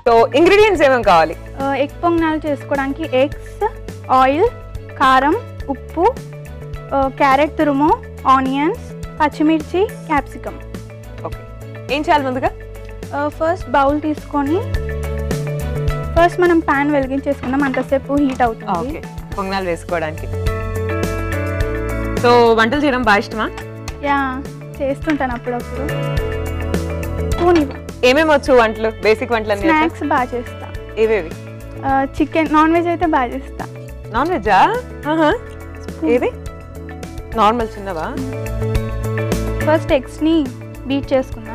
So ingredients ఏమేమి కావాలి? Egg పొంగనాలు చేసుకోవడానికి ఎగ్స్, ఆయిల్, కారం, ఉప్పు, క్యారెట్ తురుము, ఆనియన్స్, పచ్చిమిర్చి, క్యాప్సికమ్. ఓకే, ఏం చేయాలి ముందుగా? ఫస్ట్ బౌల్ తీసుకొని ఫస్ట్ మనం ప్యాన్ వెలిగించేసుకుందాం, అంతసేపు హీట్ అవుతుంది. ఓకే, పొంగనాలు వేసుకోవడానికి. సో వంటలు చేయడం బాగా ఇష్టమా? యా, చేస్తుంటాను అప్పుడప్పుడు. ఏమేమి వచ్చు వంటలు? బేసిక్ వంటలు అన్ని. స్నాక్స్ బాగా చేస్తా. ఏవేవి? చికెన్, నాన్ వెజ్ అయితే బాగా చేస్తా. నాన్ వెజ్జా? ఏది? నార్మల్ చిన్నవా? ఫస్ట్ ఎగ్స్ని బీట్ చేసుకుందాం.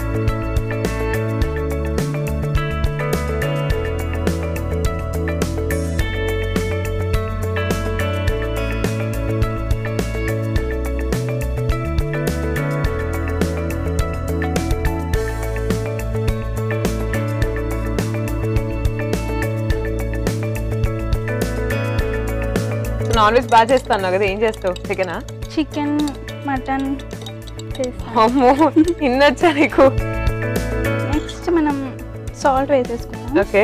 నాన్ వెజ్ బాగా చేస్తాను కదా, ఏం చేస్తావు? చికెనా? చికెన్, మటన్ చేస్తాను. అమ్మో, ఇన్నొచ్చా నీకు? నెక్స్ట్ మనం సాల్ట్ వేసేసుకుందాం. ఓకే,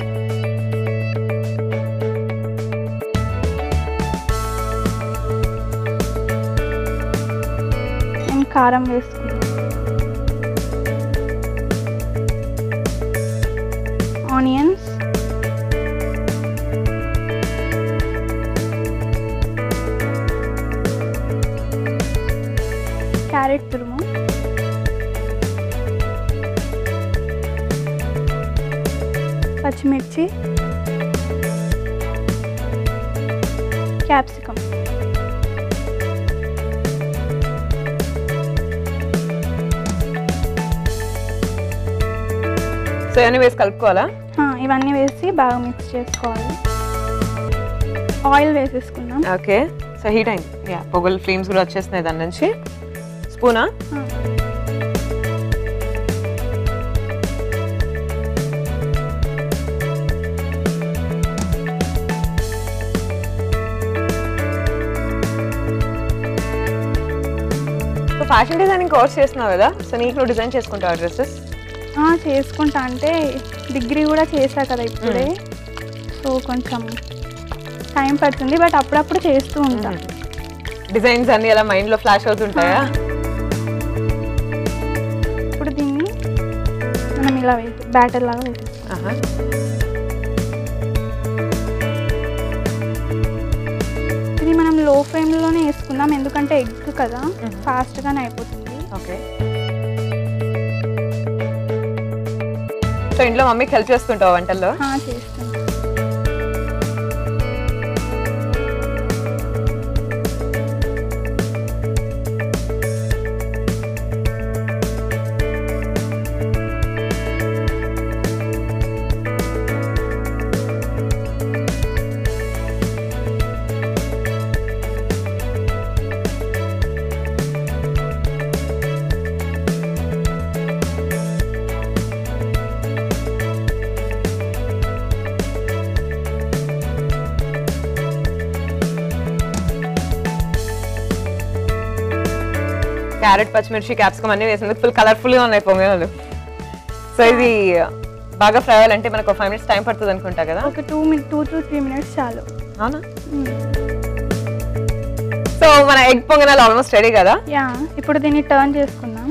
అండ్ కారం వేసుకుందాం, ఆనియన్స్, క్యారెట్ తురుము, పచ్చిమిర్చి, క్యాప్సికమ్. సో ఇవన్నీ వేసి కలుపుకోవాలా? ఇవన్నీ వేసి బాగా మిక్స్ చేసుకోవాలి. ఆయిల్ వేసేసుకుందాం. ఓకే, సో హీట్ అయింది. యా, పొగలు ఫ్లేమ్స్ కూడా వచ్చేస్తున్నాయి దాని నుంచి. స్పూనా? సో ఫ్యాషన్ డిజైనింగ్ కోర్స్ చేస్తున్నావు కదా, సో నీకు నువ్వు డిజైన్ చేసుకుంటావు డ్రెస్సెస్? చేసుకుంటా, అంటే డిగ్రీ కూడా చేశా కదా ఇప్పుడే, సో కొంచెం టైం పడుతుంది, బట్ అప్పుడప్పుడు చేస్తూ ఉంటా. డిజైన్స్ అన్ని అలా మైండ్లో ఫ్లాష్ అవుతుంటాయా? ఇప్పుడు దీన్ని మనం ఇలా బ్యాటర్ లాగా వేసేస్తాం. ఇది మనం లో ఫ్లేమ్లోనే వేసుకుందాం, ఎందుకంటే ఎగ్ కదా, ఫాస్ట్గానే అయిపోతుంది. ఓకే, సో ఇంట్లో మమ్మీకి హెల్ప్ చేస్తుంటావు వంటల్లో? చేస్తాను. క్యారెట్, పచ్చిమిర్చి, క్యాప్సికమ్ అన్ని వేసింది, ఫుల్ కలర్ఫుల్గా ఉన్నాయి పొంగనాలు. సో ఇది బాగా ఫ్రై అవ్వాలంటే మనకు 5 minutes టైం పడుతుంది అనుకుంటా కదా? ఒక 2 to 3 minutes చాలు. అవునా? సో మన ఎగ్ పొంగనాలు ఆల్మోస్ట్ రెడీ కదా? యా, ఇప్పుడు దీన్ని టర్న్ చేసుకుందాం.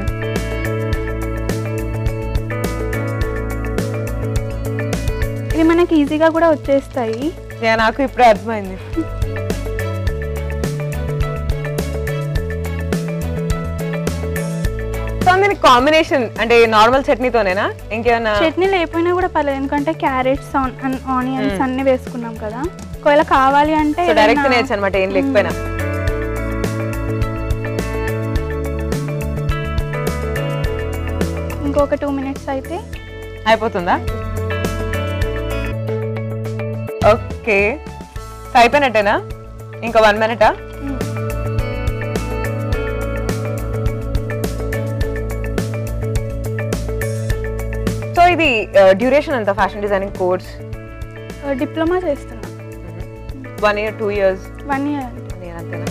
ఇది మనకి ఈజీగా కూడా వచ్చేస్తాయి. నాకు ఇప్పుడే అర్థమైంది. దీనికి కాంబినేషన్ అంటే నార్మల్ చట్నీతోనేనా, ఇంకేమైనా? చట్నీ లేకపోయినా కూడా పర్లేదు, ఎందుకంటే క్యారెట్స్, ఆనియన్స్ అన్ని వేసుకున్నాం కదా. ఒకవేళ కావాలి అంటే డైరెక్ట్ తినేయచ్చు అనమాట, ఏం లేకపోయినా. ఇంకొక 2 minutes అయితే అయిపోతుందా? ఓకే, అయిపోయినట్టేనా? ఇంకా 1 minute? సో ఇది డ్యూరేషన్ ఎంత ఫ్యాషన్ డిజైనింగ్ కోర్స్? డిప్లొమా చేస్తున్నా. 1 year, 2 years? 1 year. అంతేనా?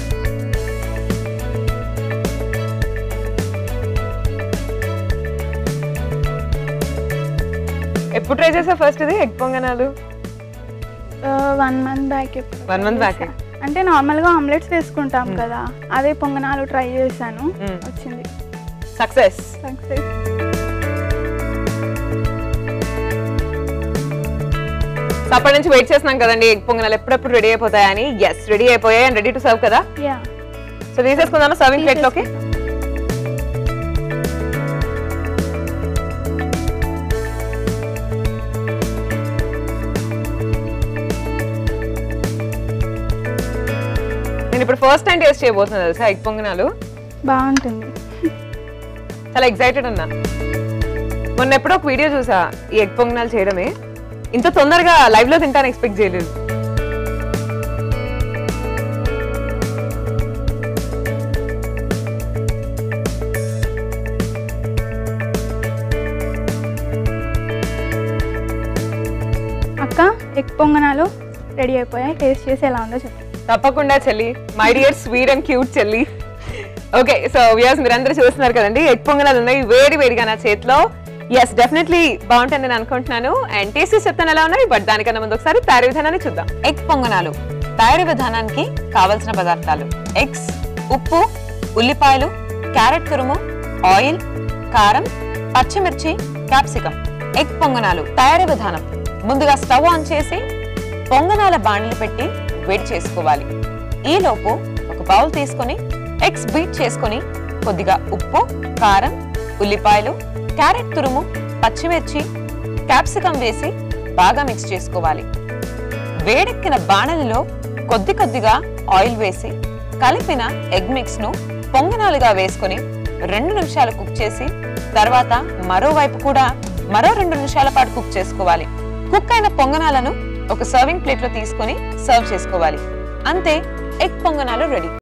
ఎప్పుడు ట్రై చేసా ఫస్ట్ ఇది ఎగ్ పొంగనాలు? 1 month బ్యాక్. 1 month back. అంటే నార్మల్గా ఆమ్లెట్స్ వేసుకుంటాం కదా, అదే పొంగనాలు ట్రై చేశాను, వచ్చింది. సక్సెస్. అప్పటి నుంచి వెయిట్ చేస్తున్నాం కదండి ఎగ్ పొంగనాలు ఎప్పుడెప్పుడు రెడీ అయిపోతాయని. ఎస్, రెడీ అయిపోయాయి అండ్ రెడీ టు సర్వ్ కదా. సో తీసేసుకుందామా సర్వింగ్ ప్లేట్ లోకి? నేను ఇప్పుడు ఫస్ట్ టైం టేస్ట్ చేయబోతున్నాను తెలుసా ఎగ్ పొంగనాలు. బాగుంటుంది, చాలా ఎక్సైటెడ్ ఉన్నా. మొన్న ఎప్పుడో ఒక వీడియో చూసా ఈ ఎగ్ పొంగనాలు చేయడమే, ఇంత తొందరగా లైవ్ లో తింటాను ఎక్స్పెక్ట్ చేయలేదు. అక్క ఎగ్ పొంగనాలు రెడీ అయిపోయాయి, టేస్ట్ చేసి ఎలా ఉందో చెప్పు. తప్పకుండా చెల్లి, my dear sweet and cute చెల్లి. ఓకే, సో వ్యూయర్స్ మీరందరూ చూస్తున్నారు కదండి ఎగ్ పొంగనాలు ఉన్నాయి వేడి వేడిగా నా చేతిలో. ఎస్, డెఫినెట్లీ బాగుంటుంది నేను అనుకుంటున్నాను. అండ్ టేస్ట్ చెప్తాను ఎలా ఉన్నాయి, బట్ దానికన్నా ముందు ఒకసారి తయారీ విధానాన్ని చూద్దాం. ఎగ్ పొంగనాలు తయారీ విధానానికి కావలసిన పదార్థాలు: ఎగ్స్, ఉప్పు, ఉల్లిపాయలు, క్యారెట్ తురుము, ఆయిల్, కారం, పచ్చిమిర్చి, క్యాప్సికం. ఎగ్ పొంగనాలు తయారీ విధానం: ముందుగా స్టవ్ ఆన్ చేసి పొంగనాల బాండ్లు పెట్టి వేడి చేసుకోవాలి. ఈలోపు ఒక బౌల్ తీసుకొని ఎగ్స్ బీట్ చేసుకొని కొద్దిగా ఉప్పు, కారం, ఉల్లిపాయలు, క్యారెట్ తురుము, పచ్చిమిర్చి, క్యాప్సికం వేసి బాగా మిక్స్ చేసుకోవాలి. వేడెక్కిన బాణలిలో కొద్ది కొద్దిగా ఆయిల్ వేసి కలిపిన ఎగ్ మిక్స్ ను పొంగనాలుగా వేసుకొని 2 నిమిషాలు కుక్ చేసి తర్వాత మరోవైపు కూడా మరో 2 నిమిషాల పాటు కుక్ చేసుకోవాలి. కుక్ అయిన పొంగనాలను ఒక సర్వింగ్ ప్లేట్ లో తీసుకొని సర్వ్ చేసుకోవాలి. అంతే, ఎగ్ పొంగనాలు రెడీ.